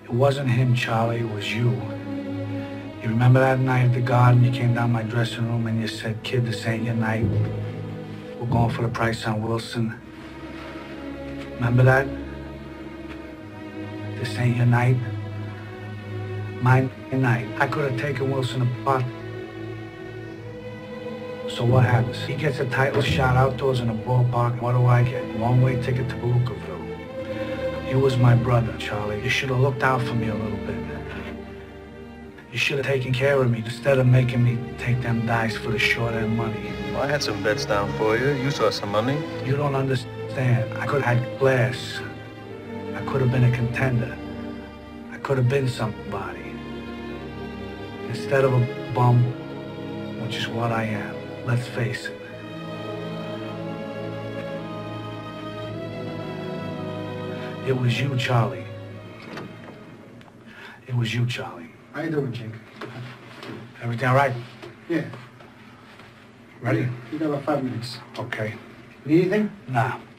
It wasn't him, Charlie, it was you. You remember that night at the garden? You came down my dressing room and you said, "Kid, this ain't your night. We're going for the price on Wilson." Remember that? This ain't your night. My night. I could have taken Wilson apart. So what happens? He gets a title shot outdoors in a ballpark. What do I get? A one-way ticket to Balucaville. You was my brother, Charlie. You should have looked out for me a little bit. You should have taken care of me instead of making me take them dice for the short-end money. Well, I had some bets down for you. You saw some money. You don't understand. I could have had class. I could have been a contender. I could have been somebody. Instead of a bum, which is what I am. Let's face it. It was you, Charlie. It was you, Charlie. How you doing, Jake? Everything all right? Yeah. Ready? You got about 5 minutes. Okay. Need anything? Nah.